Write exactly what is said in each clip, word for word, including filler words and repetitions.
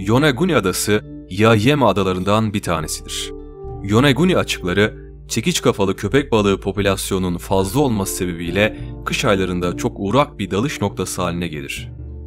Yonaguni Adası, Yaeyama adalarından bir tanesidir. Yonaguni açıkları, çekiç kafalı köpek balığı popülasyonunun fazla olması sebebiyle kış aylarında çok uğrak bir dalış noktası haline gelir.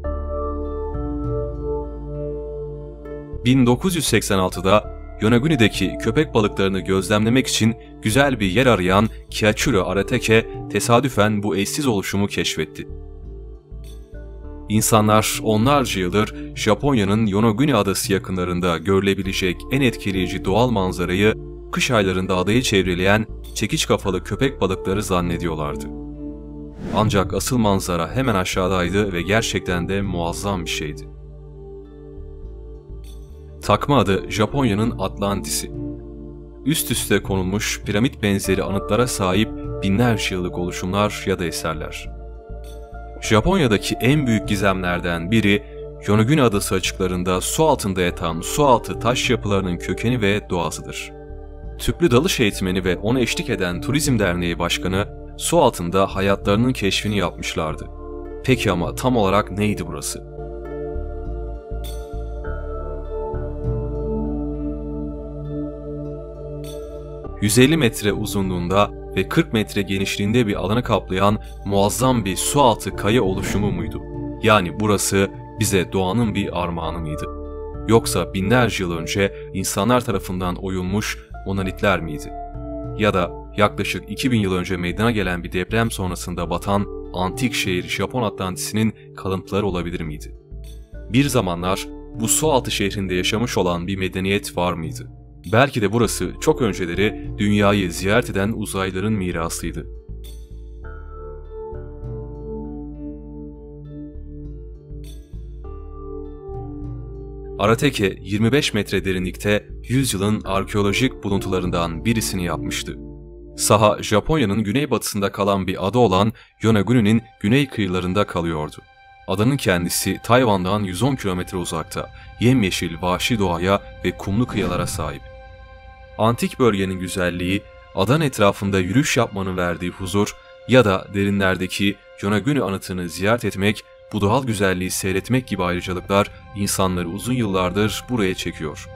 bin dokuz yüz seksen altıda Yonaguni'deki köpek balıklarını gözlemlemek için güzel bir yer arayan Kiachiro Aratake tesadüfen bu eşsiz oluşumu keşfetti. İnsanlar onlarca yıldır Japonya'nın Yonaguni Adası yakınlarında görülebilecek en etkileyici doğal manzarayı kış aylarında adayı çevreleyen çekiç kafalı köpek balıkları zannediyorlardı. Ancak asıl manzara hemen aşağıdaydı ve gerçekten de muazzam bir şeydi. Takma adı Japonya'nın Atlantis'i. Üst üste konulmuş piramit benzeri anıtlara sahip binlerce yıllık oluşumlar ya da eserler. Japonya'daki en büyük gizemlerden biri, Yonaguni Adası açıklarında su altında yatan sualtı taş yapılarının kökeni ve doğasıdır. Tüplü dalış eğitmeni ve ona eşlik eden Turizm Derneği Başkanı, su altında hayatlarının keşfini yapmışlardı. Peki ama tam olarak neydi burası? yüz elli metre uzunluğunda ve kırk metre genişliğinde bir alanı kaplayan muazzam bir sualtı kaya oluşumu muydu? Yani burası bize doğanın bir armağanı mıydı? Yoksa binlerce yıl önce insanlar tarafından oyulmuş monolitler miydi? Ya da yaklaşık iki bin yıl önce meydana gelen bir deprem sonrasında batan antik şehir Japon Atlantis'inin kalıntıları olabilir miydi? Bir zamanlar bu sualtı şehrinde yaşamış olan bir medeniyet var mıydı? Belki de burası çok önceleri dünyayı ziyaret eden uzaylıların mirasıydı. Aratake yirmi beş metre derinlikte yüzyılın arkeolojik buluntularından birisini yapmıştı. Saha Japonya'nın güneybatısında kalan bir ada olan Yonaguni'nin güney kıyılarında kalıyordu. Adanın kendisi Tayvan'dan yüz on kilometre uzakta, yemyeşil vahşi doğaya ve kumlu kıyılara sahip. Antik bölgenin güzelliği, adanın etrafında yürüyüş yapmanın verdiği huzur ya da derinlerdeki Yonaguni anıtını ziyaret etmek, bu doğal güzelliği seyretmek gibi ayrıcalıklar insanları uzun yıllardır buraya çekiyor.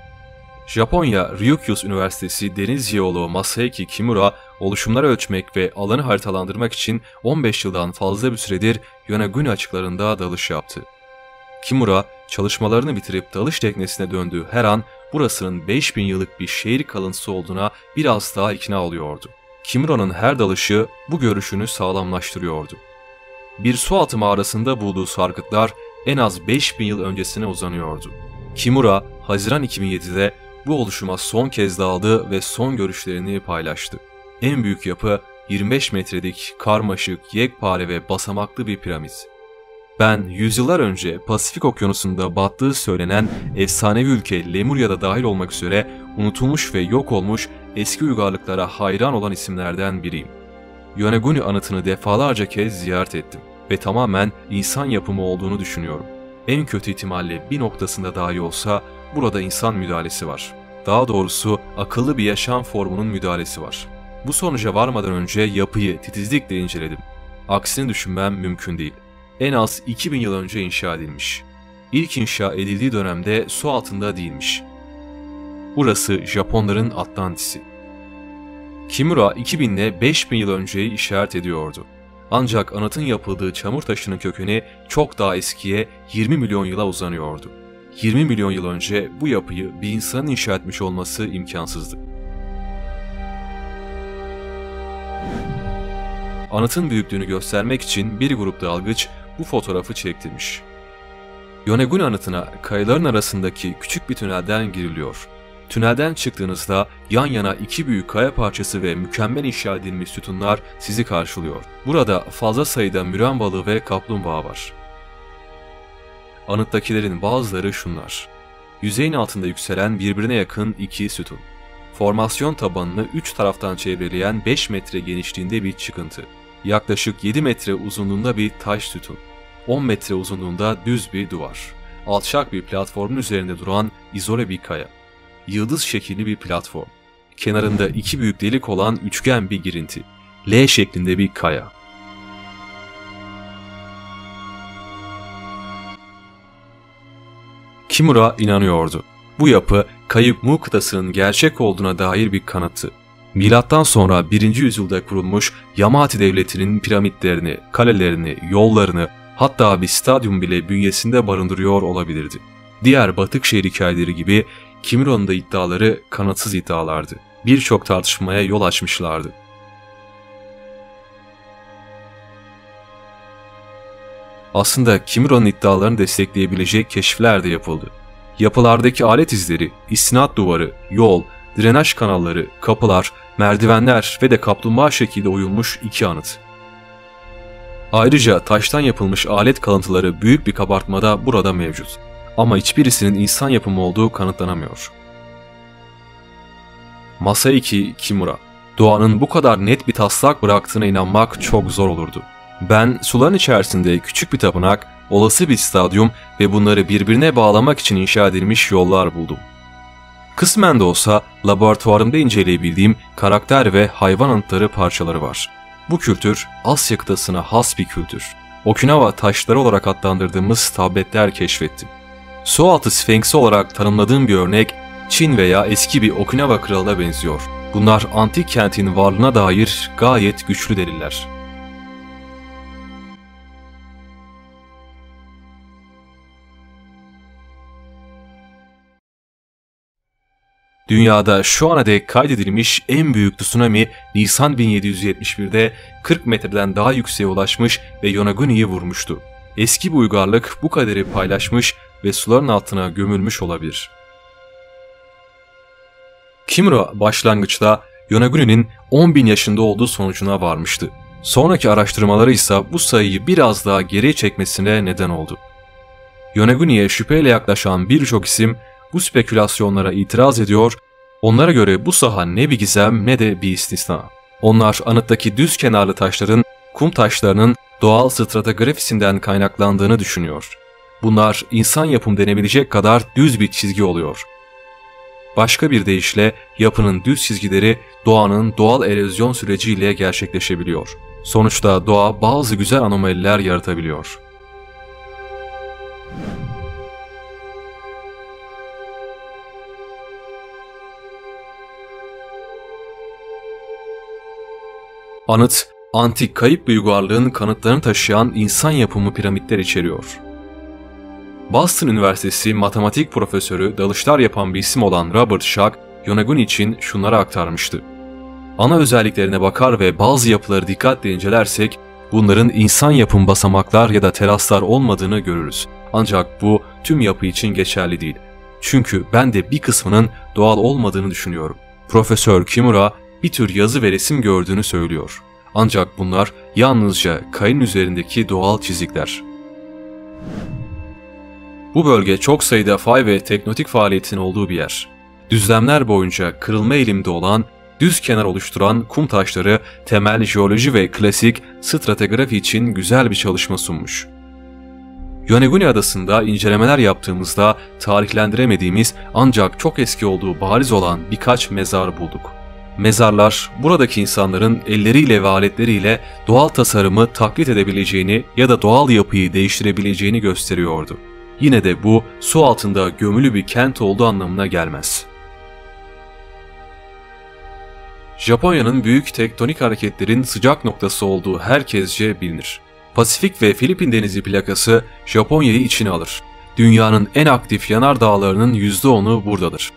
Japonya Ryukyus Üniversitesi deniz jeoloğu Masaaki Kimura, oluşumları ölçmek ve alanı haritalandırmak için on beş yıldan fazla bir süredir Yonaguni açıklarında dalış yaptı. Kimura, çalışmalarını bitirip dalış teknesine döndüğü her an burasının beş bin yıllık bir şehir kalıntısı olduğuna biraz daha ikna oluyordu. Kimura'nın her dalışı bu görüşünü sağlamlaştırıyordu. Bir sualtı mağarasında bulduğu sarkıtlar en az beş bin yıl öncesine uzanıyordu. Kimura, Haziran iki bin yedide bu oluşuma son kez daldı ve son görüşlerini paylaştı. En büyük yapı yirmi beş metrelik, karmaşık, yekpare ve basamaklı bir piramit. Ben yüzyıllar önce Pasifik Okyanusu'nda battığı söylenen efsanevi ülke Lemurya'da dahil olmak üzere unutulmuş ve yok olmuş eski uygarlıklara hayran olan isimlerden biriyim. Yonaguni anıtını defalarca kez ziyaret ettim ve tamamen insan yapımı olduğunu düşünüyorum. En kötü ihtimalle bir noktasında dahi olsa burada insan müdahalesi var. Daha doğrusu akıllı bir yaşam formunun müdahalesi var. Bu sonuca varmadan önce yapıyı titizlikle inceledim. Aksini düşünmem mümkün değil. En az iki bin yıl önce inşa edilmiş. İlk inşa edildiği dönemde su altında değilmiş. Burası Japonların Atlantis'i. Kimura iki bin ile beş bin yıl önceyi işaret ediyordu. Ancak anıtın yapıldığı çamur taşının kökeni çok daha eskiye yirmi milyon yıla uzanıyordu. yirmi milyon yıl önce bu yapıyı bir insanın inşa etmiş olması imkansızdı. Anıtın büyüklüğünü göstermek için bir grup dalgıç bu fotoğrafı çektirmiş. Yonaguni anıtına kayaların arasındaki küçük bir tünelden giriliyor. Tünelden çıktığınızda yan yana iki büyük kaya parçası ve mükemmel inşa edilmiş sütunlar sizi karşılıyor. Burada fazla sayıda müren balığı ve kaplumbağa var. Anıttakilerin bazıları şunlar: yüzeyin altında yükselen birbirine yakın iki sütun. Formasyon tabanını üç taraftan çevreleyen beş metre genişliğinde bir çıkıntı. Yaklaşık yedi metre uzunluğunda bir taş sütun. on metre uzunluğunda düz bir duvar. Alçak bir platformun üzerinde duran izole bir kaya. Yıldız şekilli bir platform. Kenarında iki büyük delik olan üçgen bir girinti. L şeklinde bir kaya. Kimura inanıyordu. Bu yapı kayıp Mu kıtasının gerçek olduğuna dair bir kanıttı. Milattan sonra birinci yüzyılda kurulmuş Yamati devletinin piramitlerini, kalelerini, yollarını, hatta bir stadyum bile bünyesinde barındırıyor olabilirdi. Diğer batık şehir hikayeleri gibi Kimura'nın da iddiaları kanıtsız iddialardı. Birçok tartışmaya yol açmışlardı. Aslında Kimura'nın iddialarını destekleyebilecek keşifler de yapıldı. Yapılardaki alet izleri, istinat duvarı, yol, drenaj kanalları, kapılar, merdivenler ve de kaplumbağa şekilde oyulmuş iki anıt. Ayrıca taştan yapılmış alet kalıntıları büyük bir kabartmada burada mevcut. Ama hiçbirisinin insan yapımı olduğu kanıtlanamıyor. Masaiki Kimura, doğanın bu kadar net bir taslak bıraktığına inanmak çok zor olurdu. Ben suların içerisinde küçük bir tapınak, olası bir stadyum ve bunları birbirine bağlamak için inşa edilmiş yollar buldum. Kısmen de olsa laboratuvarımda inceleyebildiğim karakter ve hayvan anıtları parçaları var. Bu kültür Asya kıtasına has bir kültür. Okinawa taşları olarak adlandırdığımız tabletler keşfettim. Sualtı Sfenksi olarak tanımladığım bir örnek Çin veya eski bir Okinawa kralına benziyor. Bunlar antik kentin varlığına dair gayet güçlü deliller. Dünyada şu ana dek kaydedilmiş en büyük tsunami Nisan bin yedi yüz yetmiş bir'de kırk metreden daha yükseğe ulaşmış ve Yonaguni'yi vurmuştu. Eski bir uygarlık bu kaderi paylaşmış ve suların altına gömülmüş olabilir. Kimura başlangıçta Yonaguni'nin on bin yaşında olduğu sonucuna varmıştı. Sonraki araştırmaları ise bu sayıyı biraz daha geriye çekmesine neden oldu. Yonaguni'ye şüpheyle yaklaşan birçok isim bu spekülasyonlara itiraz ediyor, onlara göre bu saha ne bir gizem ne de bir istisna. Onlar anıttaki düz kenarlı taşların kum taşlarının doğal stratigrafisinden kaynaklandığını düşünüyor. Bunlar insan yapım denebilecek kadar düz bir çizgi oluyor. Başka bir deyişle yapının düz çizgileri doğanın doğal erozyon süreciyle gerçekleşebiliyor. Sonuçta doğa bazı güzel anomaliler yaratabiliyor. Anıt, antik kayıp bir uygarlığın kanıtlarını taşıyan insan yapımı piramitler içeriyor. Boston Üniversitesi matematik profesörü dalışlar yapan bir isim olan Robert Schoch, Yonaguni için şunları aktarmıştı. Ana özelliklerine bakar ve bazı yapıları dikkatle incelersek, bunların insan yapım basamaklar ya da teraslar olmadığını görürüz. Ancak bu tüm yapı için geçerli değil. Çünkü ben de bir kısmının doğal olmadığını düşünüyorum. Profesör Kimura bir tür yazı ve resim gördüğünü söylüyor. Ancak bunlar yalnızca kayın üzerindeki doğal çizikler. Bu bölge çok sayıda fay ve tektonik faaliyetin olduğu bir yer. Düzlemler boyunca kırılma eğilimde olan, düz kenar oluşturan kum taşları temel jeoloji ve klasik stratigrafi için güzel bir çalışma sunmuş. Yonaguni adasında incelemeler yaptığımızda tarihlendiremediğimiz ancak çok eski olduğu bariz olan birkaç mezar bulduk. Mezarlar, buradaki insanların elleriyle ve aletleriyle doğal tasarımı taklit edebileceğini ya da doğal yapıyı değiştirebileceğini gösteriyordu. Yine de bu, su altında gömülü bir kent olduğu anlamına gelmez. Japonya'nın büyük tektonik hareketlerin sıcak noktası olduğu herkesce bilinir. Pasifik ve Filipin denizi plakası Japonya'yı içine alır. Dünyanın en aktif yanardağlarının yüzde onu buradadır.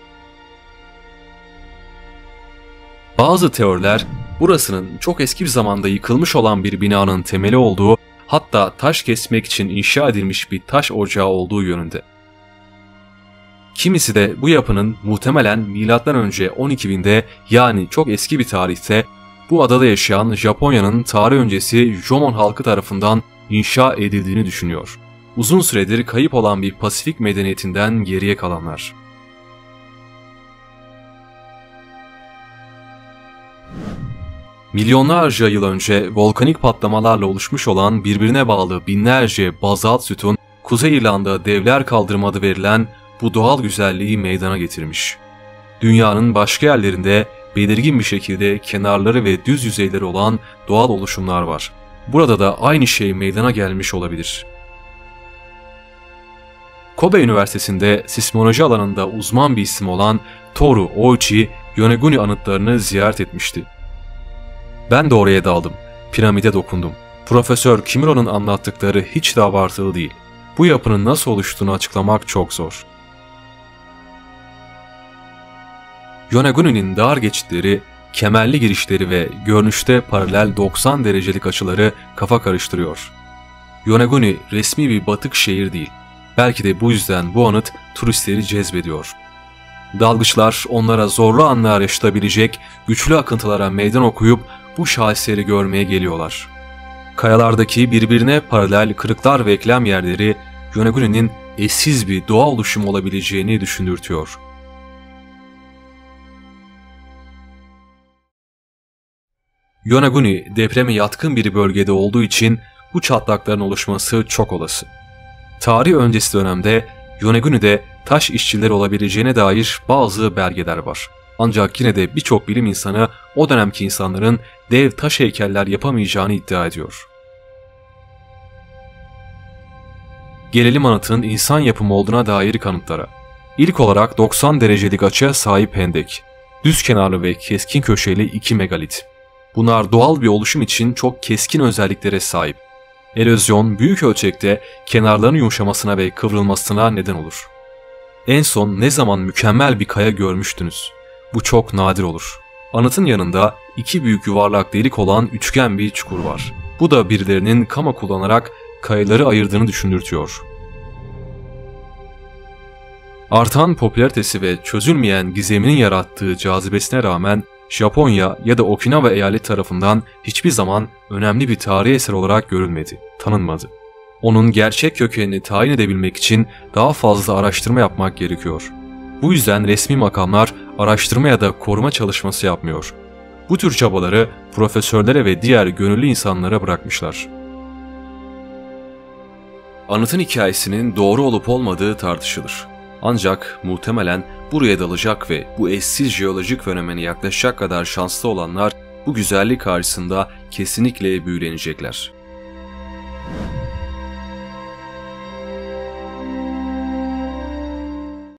Bazı teoriler, burasının çok eski bir zamanda yıkılmış olan bir binanın temeli olduğu, hatta taş kesmek için inşa edilmiş bir taş ocağı olduğu yönünde. Kimisi de bu yapının muhtemelen milattan önce on iki binde yani çok eski bir tarihte bu adada yaşayan Japonya'nın tarih öncesi Jomon halkı tarafından inşa edildiğini düşünüyor. Uzun süredir kayıp olan bir Pasifik medeniyetinden geriye kalanlar. Milyonlarca yıl önce volkanik patlamalarla oluşmuş olan birbirine bağlı binlerce bazalt sütun, Kuzey İrlanda Devler Kaldırımı adı verilen bu doğal güzelliği meydana getirmiş. Dünyanın başka yerlerinde belirgin bir şekilde kenarları ve düz yüzeyleri olan doğal oluşumlar var. Burada da aynı şey meydana gelmiş olabilir. Kobe Üniversitesi'nde sismoloji alanında uzman bir isim olan Toru Oichi, Yoneguni anıtlarını ziyaret etmişti. Ben de oraya daldım, piramide dokundum. Profesör Kimiro'nun anlattıkları hiç de abartılı değil. Bu yapının nasıl oluştuğunu açıklamak çok zor. Yoneguni'nin dar geçitleri, kemerli girişleri ve görünüşte paralel doksan derecelik açıları kafa karıştırıyor. Yoneguni resmi bir batık şehir değil. Belki de bu yüzden bu anıt turistleri cezbediyor. Dalgıçlar onlara zorlu anlar yaşatabilecek güçlü akıntılara meydan okuyup bu şaheseri görmeye geliyorlar. Kayalardaki birbirine paralel kırıklar ve eklem yerleri Yoneguni'nin eşsiz bir doğa oluşumu olabileceğini düşündürtüyor. Yoneguni depreme yatkın bir bölgede olduğu için bu çatlakların oluşması çok olası. Tarih öncesi dönemde Yoneguni'de taş işçileri olabileceğine dair bazı belgeler var. Ancak yine de birçok bilim insanı o dönemki insanların dev taş heykeller yapamayacağını iddia ediyor. Gelelim anıtın insan yapımı olduğuna dair kanıtlara. İlk olarak doksan derecelik açıya sahip hendek, düz kenarlı ve keskin köşeli iki megalit. Bunlar doğal bir oluşum için çok keskin özelliklere sahip. Erozyon büyük ölçekte kenarların yumuşamasına ve kıvrılmasına neden olur. En son ne zaman mükemmel bir kaya görmüştünüz? Bu çok nadir olur. Anıtın yanında iki büyük yuvarlak delik olan üçgen bir çukur var. Bu da birilerinin kama kullanarak kayaları ayırdığını düşündürtüyor. Artan popülaritesi ve çözülmeyen gizeminin yarattığı cazibesine rağmen Japonya ya da Okinawa eyaleti tarafından hiçbir zaman önemli bir tarihi eser olarak görülmedi, tanınmadı. Onun gerçek kökenini tayin edebilmek için daha fazla araştırma yapmak gerekiyor. Bu yüzden resmi makamlar araştırma ya da koruma çalışması yapmıyor. Bu tür çabaları profesörlere ve diğer gönüllü insanlara bırakmışlar. Anıtın hikayesinin doğru olup olmadığı tartışılır. Ancak muhtemelen buraya dalacak ve bu eşsiz jeolojik fenomene yaklaşacak kadar şanslı olanlar bu güzellik karşısında kesinlikle büyülenecekler.